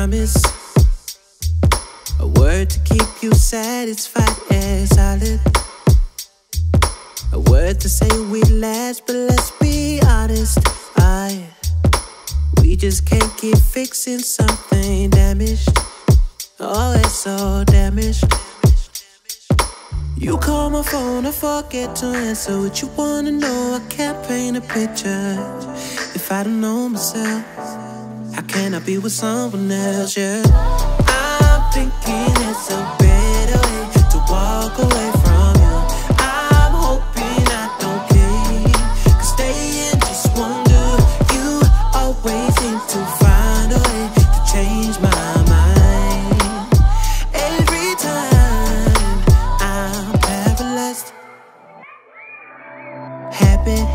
promise, a word to keep you satisfied and solid, a word to say we last, but let's be honest, we just can't keep fixing something damaged. Oh, it's so damaged. You call my phone, I forget to answer. What you wanna know, I can't paint a picture. If I don't know myself, how can I be with someone else, yeah? I'm thinking it's a better way to walk away from you. I'm hoping I don't care, 'cause staying just won't do. You always seem to find a way to change my mind. Every time I'm paralyzed. Habit,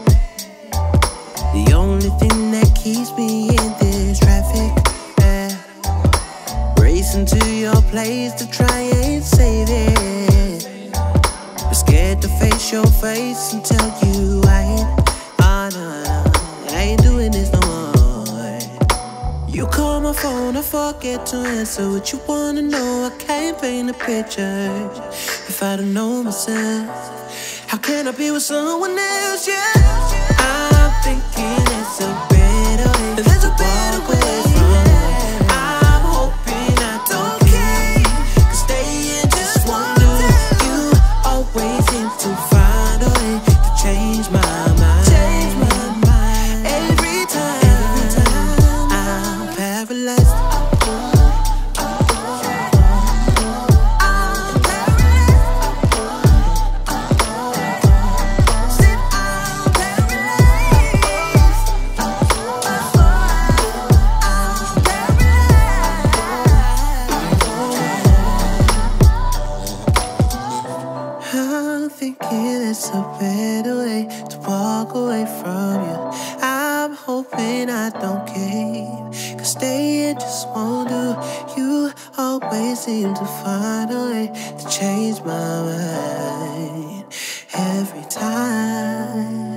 the only thing that keeps me in this traffic, yeah. Racing to your place to try and save it, but scared to face your face and tell you I ain't, oh no, I ain't doing this no more. You call my phone, I forget to answer. What you wanna know, I can't paint a picture. If I don't know myself, how can I be with someone else, yeah? I'm thinking it's a better way. There's a better way from you. I'm hoping I don't care, 'cause staying just won't do. You always seem to find a way to change my mind. Change my mind. Every time I'm paralyzed. I'm thinking it's a better way to walk away from you. I'm hoping I don't care, 'cause staying just won't do. You always seem to find a way to change my mind every time.